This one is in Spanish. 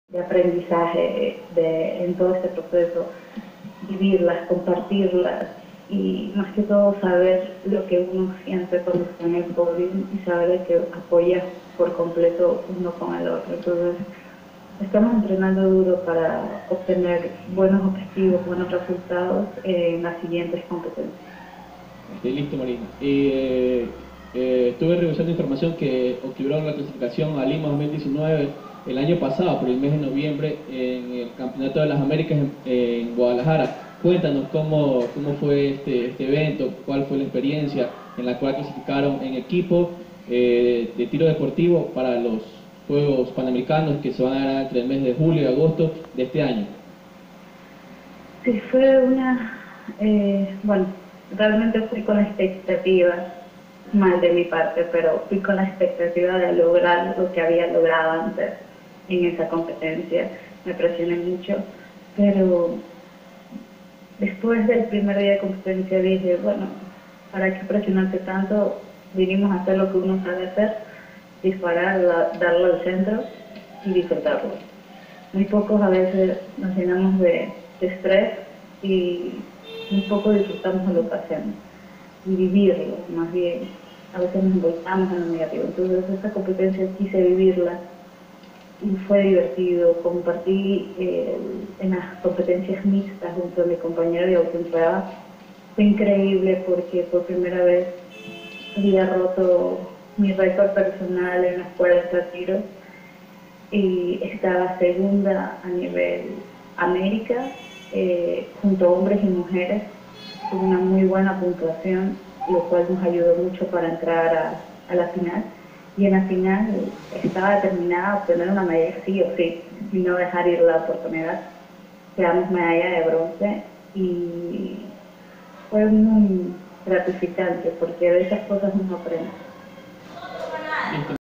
de aprendizaje en todo este proceso, vivirlas, compartirlas y más que todo saber lo que uno siente cuando está en el podio y saber que apoya por completo uno con el otro. Entonces, estamos entrenando duro para obtener buenos objetivos, buenos resultados en las siguientes competencias. Listo, Marina. Estuve revisando información que obtuvieron la clasificación a Lima 2019 el año pasado, por el mes de noviembre, en el Campeonato de las Américas en Guadalajara. Cuéntanos cómo fue este evento, cuál fue la experiencia en la cual clasificaron en equipo de tiro deportivo para los Juegos Panamericanos que se van a dar entre el mes de julio y agosto de este año. Sí, fue bueno, realmente fui con la expectativa, mal de mi parte, pero fui con la expectativa de lograr lo que había logrado antes en esa competencia. Me presioné mucho, pero después del primer día de competencia dije, bueno, ¿para qué presionarse tanto? Vinimos a hacer lo que uno sabe hacer, disparar, darlo al centro y disfrutarlo. Muy pocos a veces nos llenamos de estrés y muy poco disfrutamos de lo que hacemos y vivirlo, más bien. A veces nos envolvamos en lo negativo. Entonces esta competencia quise vivirla y fue divertido. Compartí en las competencias mixtas junto a mi compañero de autoentrada. Fue increíble porque por primera vez había roto mi récord personal en los 40 tiros y estaba segunda a nivel América, junto a hombres y mujeres, con una muy buena puntuación, lo cual nos ayudó mucho para entrar a la final. Y en la final estaba determinada a obtener una medalla sí o sí, y no dejar ir la oportunidad. Quedamos medalla de bronce y fue muy gratificante porque de esas cosas uno aprende. Listo.